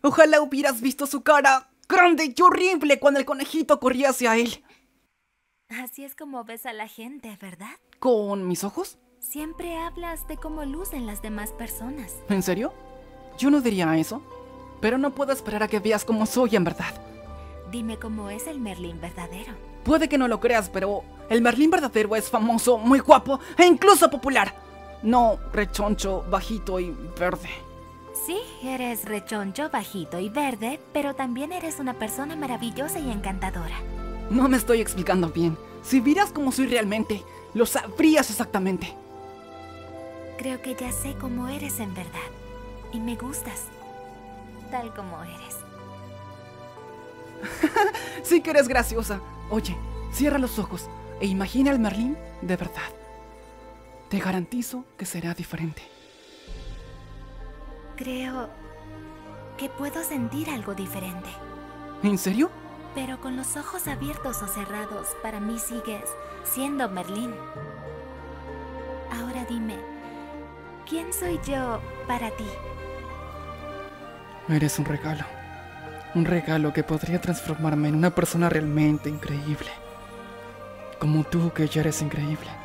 Ojalá hubieras visto su cara grande y horrible cuando el conejito corría hacia él. Así es como ves a la gente, ¿verdad? ¿Con mis ojos? Siempre hablas de cómo lucen las demás personas. ¿En serio? Yo no diría eso. Pero no puedo esperar a que veas cómo soy en verdad. Dime cómo es el Merlín verdadero. Puede que no lo creas, pero el Merlín verdadero es famoso, muy guapo e incluso popular. No rechoncho, bajito y verde. Sí, eres rechoncho, bajito y verde, pero también eres una persona maravillosa y encantadora. No me estoy explicando bien. Si vieras cómo soy realmente, lo sabrías exactamente. Creo que ya sé cómo eres en verdad. Y me gustas, tal como eres. Sí que eres graciosa. Oye, cierra los ojos e imagina al Merlín de verdad. Te garantizo que será diferente. Creo que puedo sentir algo diferente. ¿En serio? Pero con los ojos abiertos o cerrados, para mí sigues siendo Merlín. Ahora dime, ¿quién soy yo para ti? Eres un regalo. Un regalo que podría transformarme en una persona realmente increíble. Como tú, que ya eres increíble.